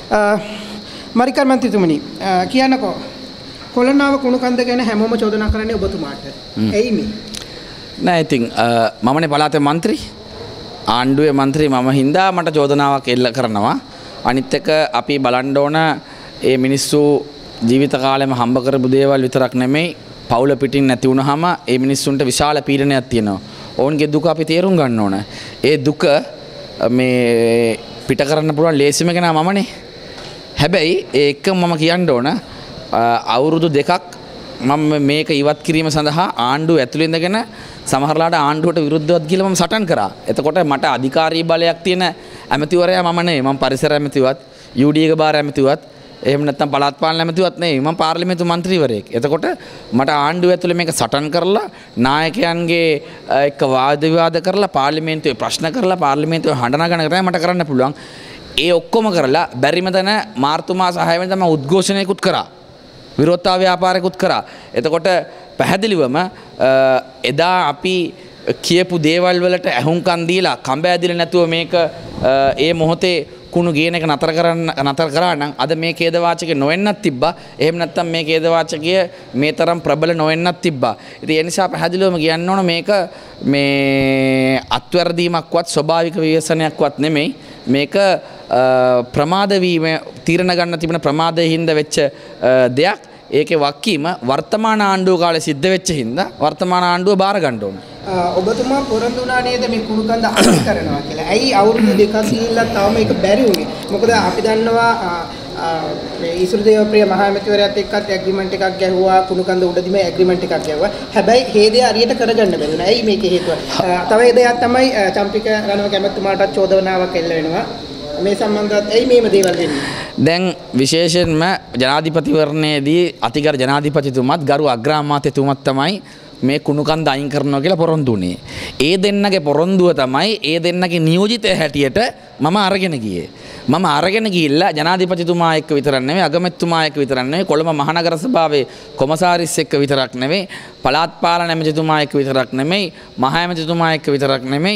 මරිකර් මන්ත්‍රීතුමනි කියන්නකෝ කොළොන්නාව කුණු කන්ද ගැන හැමෝම චෝදනා කරන්නේ ඔබතුමාට. ඇයි මේ? නෑ ඉතින් මමනේ පළාතේ මන්ත්‍රී. ආණ්ඩුවේ මන්ත්‍රී මම හින්දා මට චෝදනාවක් එල්ල කරනවා. අනිත් එක අපි බලන්න ඕන මේ මිනිස්සු ජීවිත කාලෙම හම්බ කරපු දේවල් විතරක් නෙමෙයි පවුල පිටින් නැති වුනහම මේ මිනිස්සුන්ට විශාල පීඩනයක් තියෙනවා. ඔවුන්ගේ දුක අපි තේරුම් ගන්න ඕන. ඒ දුක මේ පිට කරන්න පුළුවන් ලේසිම කෙනා මමනේ. හැබැයි ඒක මම කියන්න ඕන අවුරුදු දෙකක් මම මේක ඉවත් කිරීම සඳහා ආණ්ඩුව ඇතුළේ ඉඳගෙන සමහරලාට ආණ්ඩුවට විරුද්ධවත් කියලා මම සටන් කරා. එතකොට මට අධිකාරී බලයක් තියෙන ඇමතිවරයා මම නෙවෙයි. මම පරිසර ඇමතිවත්, UD එක බාර ඇමතිවත්, එහෙම නැත්නම් පළාත් පාලන ඇමතිවත් නෙවෙයි. මම පාර්ලිමේන්තු මන්ත්‍රීවරයෙක්. එතකොට මට ආණ්ඩුව ඇතුළේ මේක සටන් කරලා නායකයන්ගේ එක්ක වාද විවාද කරලා පාර්ලිමේන්තුවේ ප්‍රශ්න කරලා පාර්ලිමේන්තුවේ හඬ නගන එක තමයි මට කරන්න පුළුවන්. ඒ ඔක්කොම කරලා බැරිම තැන මාර්තු මාස 6 වෙනිදා මම උද්ඝෝෂණයකුත් කරා. විරෝධතා ව්‍යාපාරයකුත් කරා. එතකොට පැහැදිලිවම එදා අපි කියපු දේවල් වලට ඇහුම්කන් දීලා කඹ ඇදිලා නැතුව මේක ඒ මොහොතේ කුණු ගේන එක නතර කරා නම් අද මේ ඛේද වාචකය නොවෙන්නත් තිබ්බා. එහෙම නැත්නම් මේ ඛේද වාචකය මේ තරම් ප්‍රබල නොවෙන්නත් තිබ්බා. ඉතින් ඒ නිසා පැහැදිලිවම කියන්න ඕන මේක මේ අත්වැරදීමක්වත් ස්වභාවික විවේචනයක්වත් නෙමෙයි. මේක ප්‍රමාද වීම තීරණ ගන්න තිබෙන ප්‍රමාදයෙන් හින්දා වෙච්ච දෙයක්. ඒකේ වක්කීම වර්තමාන ආණ්ඩුව කාලේ සිද්ධ වෙච්ච හින්දා වර්තමාන ආණ්ඩුව බාර ගන්න ඕන. ඔබතුමා පොරොන්දු වුණා නේද මේ කුණු කන්ද අයින් කරනවා කියලා. ඇයි අවුරුදු දෙකක් ගිහිල්ලා තාම ඒක බැරි වුනේ? මොකද අපි දන්නවා මේ ඊශ්වරදේවප්‍රිය මහ ඇමතිවරයාත් එක්කත් ඇග්‍රීමන්ට් එකක් ගැහුවා කුණු කන්ද උඩදීම ඇග්‍රීමන්ට් එකක් ගැහුවා. හැබැයි හේදේ හරියට කරගන්න බැරි වුණා. ඇයි මේකේ හේතුව? තව දෙයක් තමයි චම්පික රණවක ඇමතුමාටත් චෝදනාවක් එල්ල වෙනවා. මේ සම්බන්ධවත් ඇයි මේම දේවල් වෙන්නේ? දැන් විශේෂයෙන්ම ජනාධිපතිවරණයේදී අතිගරු ජනාධිපතිතුමත් ගරු අග්‍රාමාත්‍යතුමත් තමයි මේ කුණු කන්ද අයින් කරනවා කියලා පොරොන්දු වුණේ. ඒ දෙන්නගේ පොරොන්දුව තමයි ඒ දෙන්නගේ නියෝජිතය හැටියට මම අරගෙන ගියේ. මම අරගෙන ගිහිල්ලා ජනාධිපතිතුමා එක්ක විතරක් නෙවෙයි අගමැතිතුමා එක්ක විතරක් නෙවෙයි කොළඹ මහනගර සභාවේ කොමසාරිස් එක්ක විතරක් නෙවෙයි පළාත් පාලන ඇමතිතුමා එක්ක විතරක් නෙවෙයි මහ ඇමතිතුමා එක්ක විතරක් නෙවෙයි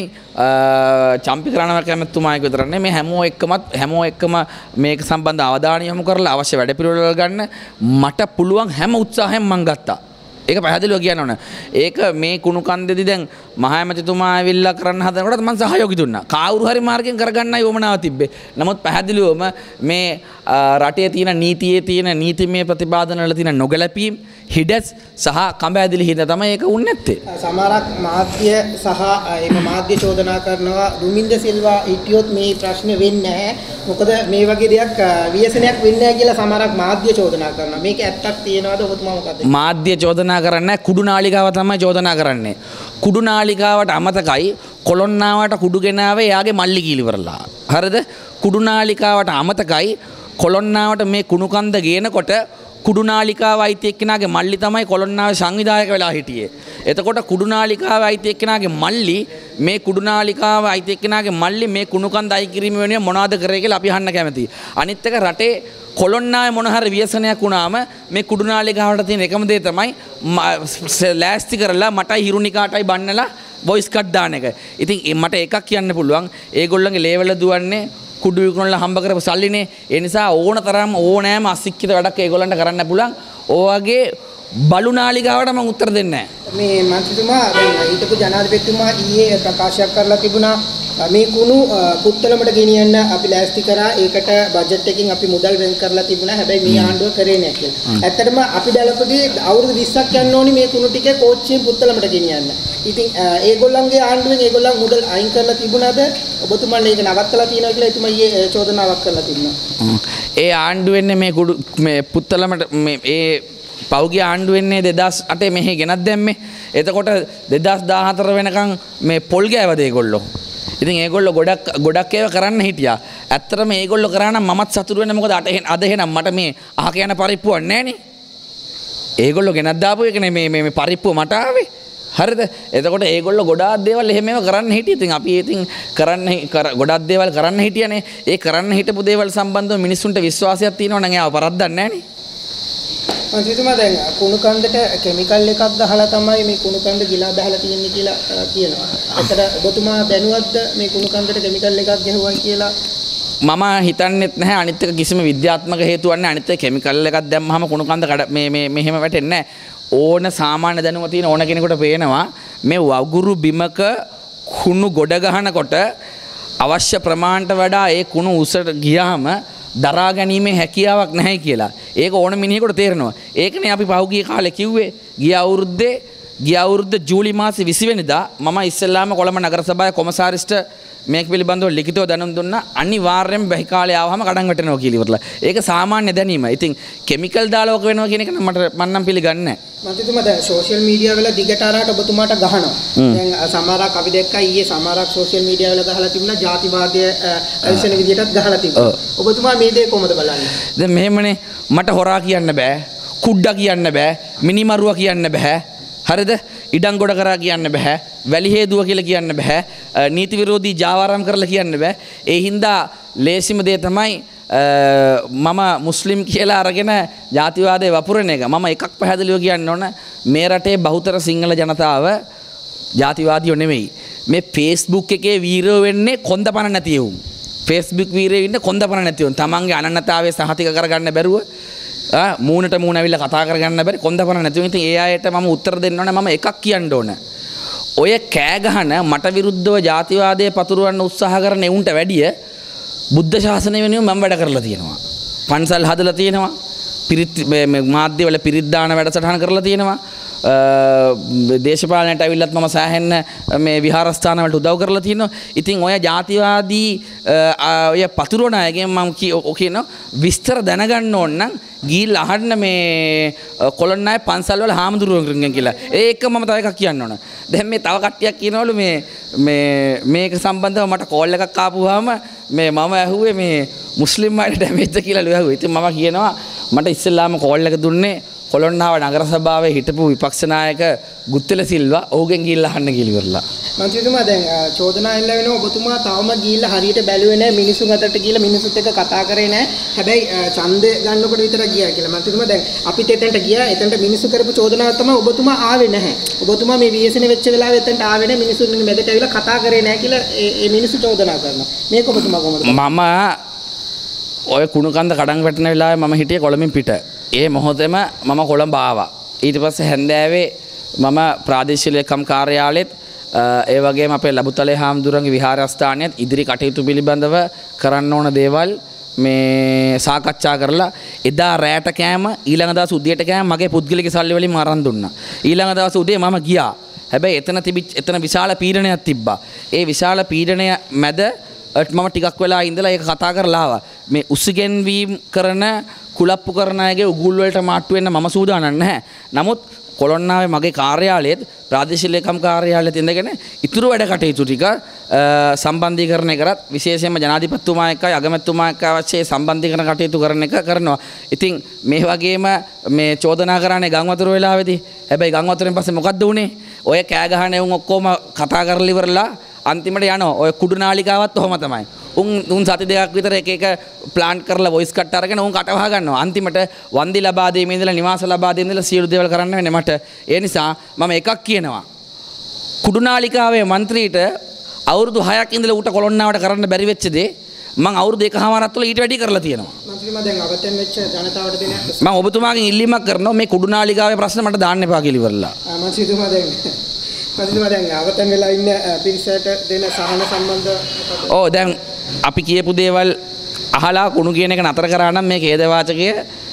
චම්පික රණවක ඇමතිතුමා එක්ක විතරක් නෙවෙයි හැමෝ එක්කම මේක සම්බන්ධ අවධානය යොමු කරලා අවශ්‍ය වැඩපිළිවෙළ ගන්න මට පුළුවන් හැම උත්සාහයෙන් මම ගත්තා. ඒක පැහැදිලිව කියන්න ඕන. ඒක මේ කුණු කන්දේදී දැන් මහ ඇමතිතුමා ඇවිල්ලා කරන්න හදනකොට මම සහයෝගය දුන්නා. කාවුරු හරි මාර්ගෙන් කරගන්නයි වමනාව තිබ්බේ. නමුත් පැහැදිලිවම මේ රටේ තියෙන නීතියේ තියෙන නීතිමය ප්‍රතිපාදන වල තියෙන නොගැලපීම් හිඩස් සහ කඹ ඇදිලි හින්දා තමයි ඒක වුනේ නැත්තේ. සමහරක් මාධ්‍ය සහ එම මාධ්‍ය චෝදනා කරනවා දුමින්ද සිල්වා හිටියොත් මේ ප්‍රශ්නේ වෙන්නේ නැහැ. මොකද මේ වගේ දෙයක් ව්‍යසනයක් වෙන්නේ නැහැ කියලා සමහරක් මාධ්‍ය චෝදනා කරනවා. මේක ඇත්තක් තියනවාද ඔබතුමා මොකද? මාධ්‍ය චෝදනා කරන්නේ කුඩු නාලිකාව තමයි චෝදනා කරන්නේ. කුඩු නාලිකාවට අමතකයි කොළොන්නාවට කුඩු ගෙනාවේ එයාගේ මල්ලි කීලිවරලා. හරිද? කුඩු නාලිකාවට අමතකයි කොළොන්නාවට මේ කුණු කන්ද ගේනකොට කුඩු නාලිකාව අයිති එක්කෙනාගේ මල්ලි තමයි කොළොන්නාවේ සංවිධායක වෙලා හිටියේ. එතකොට කුඩු නාලිකාව අයිති එක්කෙනාගේ මල්ලි මේ කුඩු නාලිකාව අයිති එක්කෙනාගේ මල්ලි මේ කුණු කන්ද අයින් කිරීම වෙනුවෙන් මොනවද කරේ කියලා අපි අහන්න කැමතියි. අනිත් එක රටේ කොළොන්නාවේ මොන හරි ව්‍යසනයක් වුණාම මේ කුඩු නාලිකාවට තියෙන එකම දේ තමයි ලෑස්ති කරලා මටයි හිරුනිකාටයි බන්නලා වොයිස් කට් දාන එක. ඉතින් මට එකක් කියන්න පුළුවන් ඒගොල්ලන්ගේ ලේවල දුවන්නේ කුඩු විකුණලා හම්බ කරපු සල්ලිනේ. ඒ නිසා ඕනතරම් ඕනෑම අශික්ෂිත වැඩක් ඒගොල්ලන්ට කරන්න පුළුවන්. ඔයගේ බලු නාලිකාවට මම උත්තර දෙන්නේ නැහැ. මේ මන්ත්‍රීතුමා දැන් හිටපු ජනාධිපතිතුමා ඊයේ ප්‍රකාශයක් කරලා තිබුණා මේ කුණු පුත්තලමට ගෙනියන්න අපි ලෑස්ති කරා ඒකට බජට් එකකින් අපි මුදල් වෙන් කරලා තිබුණා. හැබැයි මේ ආණ්ඩුව කරේ නැහැ කියලා. ඇත්තටම අපි දැලපදී අවුරුදු 20ක් යන්න ඕනි මේ කුණු ටික කෝච්චියෙන් පුත්තලමට ගෙනියන්න. ඉතින් ඒගොල්ලන්ගේ ආණ්ඩුවෙන් ඒගොල්ලන් මුදල් අයින් කරලා තිබුණාද? ඔබතුමාලා ඒක නවත්තලා තියෙනවා කියලා එතුමා ඊයේ චෝදනාවක් කරලා තිබුණා. ඒ ආණ්ඩුවෙන්නේ මේ පුත්තලමට ඒ පෞගිය ආණ්ඩු වෙන්නේ 2008 මෙහි ගෙනත් දැම්මේ. එතකොට 2014 වෙනකන් මේ පොල් ගෑවද ඒගොල්ලෝ. ඉතින් ඒගොල්ලෝ ගොඩක් ඒවා කරන්න හිටියා. ඇත්තටම ඒගොල්ලෝ කරා නම් මමත් සතුටු වෙන්නේ මොකද අද එහෙනම් මට මේ අහක යන පරිප්පුවක් නැහනේ. ඒගොල්ලෝ ගෙනත් දාපු එක නේ මේ පරිප්පුව මට ආවේ. හරිද? එතකොට ඒගොල්ලෝ ගොඩාක් දේවල් එහෙම ඒවා කරන්න හිටියේ. ඉතින් අපි ඉතින් ගොඩාක් දේවල් කරන්න හිටියනේ. ඒ කරන්න හිටපු දේවල් සම්බන්ධව මිනිස්සුන්ට විශ්වාසයක් තියෙනවා නම් ඒව පරද්දන්නේ නැහනේ. මන්ත්‍රීතුමා දැන් කුණු කන්දට කෙමිකල් එකක් දාලා තමයි මේ කුණු කන්ද ගිලා බහලා තියෙන්නේ කියලා කියනවා. ඒතර ඔබතුමා දැනුවත්ද මේ කුණු කන්දට කෙමිකල් එකක් ගැහුවා කියලා? මම හිතන්නෙත් නැහැ අනිත් එක කිසිම විද්‍යාත්මක හේතුවක් නැහැ. අනිත් එක කිමිකල් එකක් දැම්මහම කුණු කන්ද මෙහෙම වැටෙන්නේ නැහැ. ඕන සාමාන්‍ය දැනුම තියෙන ඕන කෙනෙකුට පේනවා මේ වගුරු බිමක කුණු ගොඩ ගහනකොට අවශ්‍ය ප්‍රමාණයට වඩා ඒ කුණු උසට ගියාම දරා ගැනීමේ හැකියාවක් නැහැ කියලා. ඒක ඕන මිනිහෙකුට තේරෙනවා. ඒකනේ අපි පහුගිය කාලේ කිව්වේ ගිය අවුරුද්ද ජූලි මාසේ 20 වෙනිදා මම ඉස්සෙල්ලාම කොළඹ නගර සභාවේ කොමසාරිස්ට මේක පිළිබඳව ලිඛිතව දැනුම් දුන්නා. අනිවාර්යයෙන්ම බැහි කාලේ ආවම කඩන් වැටෙනවා කියලා ඉවරලා. ඒක සාමාන්‍ය දැනීම. ඉතින් කිමිකල් දාලා ඔක වෙනවා කියන එක මම නම් පිළිගන්නේ නැහැ. මන්ත්‍රීතුමා දැන් සෝෂල් මීඩියා වල දිගට අරකට ඔබතුමාට ගහනවා. දැන් සමහරක් අපි දැක්කා ඊයේ සමහරක් සෝෂල් මීඩියා වල ගහලා තිබුණා ජාතිවාදය ඇවිස්සෙන විදිහටත් ගහලා තිබුණා. ඔබතුමා මේ දේ කොහොමද බලන්නේ? දැන් මෙහෙමනේ මට හොරා කියන්න බෑ. කුඩ්ඩා කියන්න බෑ. මිනිමරුවා කියන්න බෑ. හරිද? ඉඩම් ගොඩ කරා කියන්න බෑ. වැලි හේදුව කියලා කියන්න බෑ. නීති විරෝධී ජාවාරම් කරලා කියන්න බෑ. ඒ හින්දා ලේසිම දේ තමයි මම මුස්ලිම් කියලා අරගෙන ජාතිවාදයේ වපුරන එක. මම එකක් පැහැදිලිව කියන්න ඕන මේ රටේ බහුතර සිංහල ජනතාව ජාතිවාදියෝ නෙමෙයි. මේ Facebook එකේ වීරයෝ වෙන්නේ කොන්දපණ නැති උන්. Facebook වීරයෝ ඉන්නේ කොන්දපණ නැති උන්. තමන්ගේ අනන්‍යතාවය සහතික කරගන්න බැරුව මූණට මූණ ඇවිල්ලා කතා කරගන්න බැරි කොන්දපණ නැති උන්. ඉතින් ඒ අයට මම උත්තර දෙන්න ඕනේ. මම එකක් කියන්න ඕන. ඔය කෑ ගහන මට විරුද්ධව ජාතිවාදයේ පතුරවන්න උත්සාහ කරන උන්ට වැඩිය බුද්ධ ශාසනය වෙනුවෙන් මම වැඩ කරලා තියෙනවා. පන්සල් හදලා තියෙනවා. පිරිත් මාධ්‍යවල පිරිත් දාන වැඩසටහන කරලා තියෙනවා. දේශපාලනයට ඇවිල්ලත් මම සෑහෙන්න මේ විහාරස්ථාන වලට උදව් කරලා තියෙනවා. ඉතින් ඔය ජාතිවාදී ඔය පතුරවන අයගෙන් මම කියනවා විස්තර දැනගන්න ඕන නම් ගිහිල්ලා අහන්න මේ කොළොන්නයි පන්සල් වල හාමුදුරුවෝගෙන් කියලා. ඒක මම තව එකක් කියන්න ඕන. දැන් මේ තව කට්ටියක් කියනවලු මේක සම්බන්ධව මට කෝල් එකක් ආපුවාම මම ඇහුවේ මේ මුස්ලිම් අයට ඩැමේජ්ද කියලා ඇහුවා. ඉතින් මම කියනවා මට ඉස්සෙල්ලාම කෝල් එක දුන්නේ කොළොන්නාව නගර සභාවේ හිටපු විපක්ෂ නායක ගුත්තල සිල්වා. ඔහුගෙන් ගිහිල්ලා අහන්න කියලා ඉවරලා. මන්ත්‍රීතුමා දැන් චෝදනා එල්ල වෙනවා ඔබතුමා තවම ගිහිල්ලා හරියට බැලුවේ නැහැ මිනිසුන් අතරට ගිහිල්ලා මිනිසුත් එක්ක කතා කරේ නැහැ. හැබැයි ඡන්දය ගන්නකොට විතරක් ගියා කියලා. මන්ත්‍රීතුමා දැන් අපිත් එතනට ගියා. එතනට මිනිසු කරපු චෝදනාව තමයි ඔබතුමා ආවේ නැහැ. ඔබතුමා මේ වියසනේ වෙච්ච වෙලාවෙ එතනට ආවේ නැහැ. මිනිසුන්ගේ මැදට ඇවිල්ලා කතා කරේ නැහැ කියලා ඒ මිනිසු චෝදනා කරනවා. මේක ඔබතුමා කොහොමද? මම ඔය කුණු කන්ද කඩන් වැටෙන වෙලාවේ මම හිටියේ කොළඹින් පිට. ඒ මොහොතේම මම කොළඹ ආවා. ඊට පස්සේ හැන්දෑවේ මම ප්‍රාදේශීය ලේකම් කාර්යාලෙත් ඒ වගේම අපේ ලබුතලේ හාමුදුරන්ගේ විහාරස්ථානයේත් ඉදිරි කටයුතු පිළිබඳව කරන්න ඕන දේවල් මේ සාකච්ඡා කරලා එදා රැට කෑම ඊළඟ දවස් උදේට කෑම මගේ පුද්ගලික සල්ලි වලින් අරන් දුන්නා. ඊළඟ දවස් උදේ මම ගියා. හැබැයි එතන විශාල පීඩනයක් තිබ්බා. ඒ විශාල පීඩනය මැද මම ටිකක් වෙලා ඉඳලා ඒක කතා කරලා ආවා. මේ උසිගෙන්වීම් කරන කුලප්පු කරන අයගේ උගුල් වලට මාට්ටු වෙන්න මම සූදානම් නැහැ. නමුත් කොළොන්නාවේ මගේ කාර්යාලයේත් ප්‍රාදේශීය ලේකම් කාර්යාලයේත් ඉඳගෙන ඉතුරු වැඩ කටයුතු ටික සම්බන්ධීකරණය කරත් විශේෂයෙන්ම ජනාධිපතිතුමා එක්කයි අගමැතිතුමා එක්ක අවශ්‍ය සම්බන්ධීකරණ කටයුතු කරන එක කරනවා. ඉතින් මේ වගේම මේ චෝදනා කරන්නේ ගම් වතුර වෙලාවේදී. හැබැයි ගම් වතුරෙන් පස්සේ මොකද්ද උනේ? ඔය කෑ ගහන උන් ඔක්කොම කතා කරලා ඉවරලා අන්තිමට යනවා. ඔය කුඩු නාලිකාවත් ඔහොම තමයි. උන් සති දෙකක් විතර එක ප්ලාන්ට් කරලා වොයිස් කට් අරගෙන උන් කටවහ ගන්නවා. අන්තිමට වන්දි ලබා දීමේ ඉඳලා නිවාස ලබා දීමේ ඉඳලා සියලු දේවල් කරන්න වෙන්නේ මට. ඒ නිසා මම එකක් කියනවා. කුඩු නාලිකාවේ മന്ത്രിට අවුරුදු 6ක් ඉඳලා ඌට කොළොන්නාවට කරන්න බැරි වෙච්ච දේ මම අවුරුදු 1කමාරක් තුළ ඊට වැඩි කරලා තියෙනවා. මන්ත්‍රීතුමා දැන් අවතෙන් වෙච්ච ජනතාවට දෙන මම ඔබතුමාගෙන් ඉල්ලීමක් කරනවා මේ කුඩු නාලිකාවේ ප්‍රශ්න මට දාන්න එපා කියලා ඉවරලා. මන්ත්‍රීතුමා දැන් අවතෙන් වෙලා ඉන්න පිරිසට දෙන සහන සම්බන්ධ දැන් අපි කියපු දේවල් අහලා කුණු කියන එක නතර කරා නම් මේ ඛේදවාචකය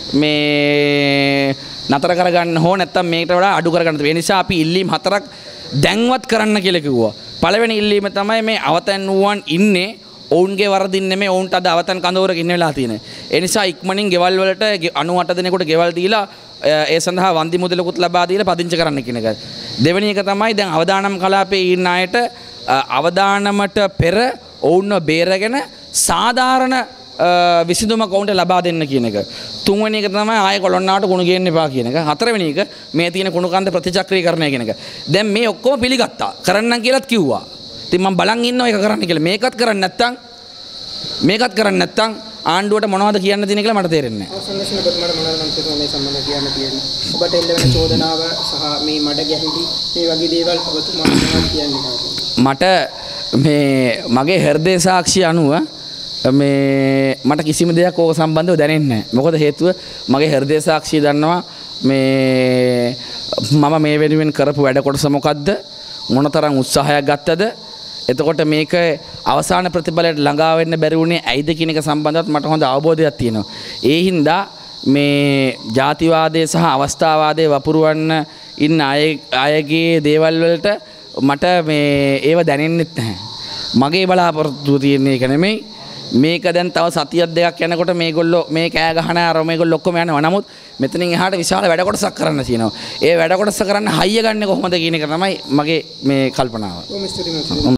මේ නතර කරගන්න හෝ නැත්තම් මේකට වඩා අඩු කරගන්න. ඒ නිසා අපි ඉල්ලීම් 4ක් දැන්වත් කරන්න කියලා කිව්වා. පළවෙනි ඉල්ලීම තමයි මේ අවතන් වූවන් ඉන්නේ ඔවුන්ගේ වරදින් නෙමෙයි ඔවුන්ට අද අවතන් කඳවුරක ඉන්න වෙලා තියෙන. ඒ නිසා ඉක්මනින් ගෙවල් වලට 98 දෙනෙකුට ගෙවල් දීලා ඒ සඳහා වන්දි මුදලකුත් ලබා දීලා පදිංචි කරන්න කියන එක. දෙවෙනි එක තමයි දැන් අවදානම් කලාපයේ ඉන්න අයට අවදානමට පෙර ඔවුන්ව බේරගෙන සාධාරණ විසඳුමක් ඔවුන්ට ලබා දෙන්න කියන එක. තුන්වෙනි එක තමයි ආයෙ කොළොන්නාවට කුණු ගේන්න එපා කියන එක. හතරවෙනි එක මේ තියෙන කුණු කන්ද ප්‍රතිචක්‍රීකරණය කියන එක. දැන් මේ ඔක්කොම පිළිගත්තා. කරන්නම් කියලාත් කිව්වා. ඉතින් මම බලන් ඉන්නවා ඒක කරන්න කියලා. මේකත් කරන්නේ නැත්තම් ආණ්ඩුවට මොනවද කියන්න තියෙන කියලා මට තේරෙන්නේ නැහැ. අවසන් වශයෙන් ඔබතුමාට මොනවද මම මේ සම්බන්ධව කියන්න තියෙන්නේ? ඔබට එල්ල වෙන චෝදනාව සහ මේ මඩ ගැහිලි මේ වගේ දේවල් ඔබතුමාට මොනවද කියන්නේ? මට මේ මගේ හෘදේ සාක්ෂිය අනුව මේ මට කිසිම දෙයක් ඕක සම්බන්ධව දැනෙන්නේ නැහැ. මොකද හේතුව මගේ හෘදය සාක්ෂිය දන්නවා මේ මම මේ වෙනුවෙන් කරපු වැඩ කොටස මොකද්ද? මොනතරම් උත්සාහයක් ගත්තද? එතකොට මේක අවසාන ප්‍රතිඵලයට ළඟා වෙන්න බැරි වුණේ ඇයිද කියන එක සම්බන්ධවත් මට හොඳ අවබෝධයක් තියෙනවා. ඒ හින්දා මේ ජාතිවාදයේ සහ අවස්ථාවාදයේ වපුරවන්න ඉන්න අයගේ දේවල් වලට මට මේ ඒව දැනෙන්නෙත් නැහැ. මගේ බලාපොරොත්තුව තියෙන්නේ ඒක නෙමෙයි. මේක දැන් තව සතියක් දෙකක් යනකොට මේගොල්ලෝ මේ කෑ ගහන අර මේගොල්ලෝ ඔක්කොම යනවා. නමුත් මෙතනින් එහාට විශාල වැඩ කොටසක් කරන්න තියෙනවා. ඒ වැඩ කොටස කරන්න හයිය ගන්න කොහොමද කියන එක තමයි මගේ මේ කල්පනාව.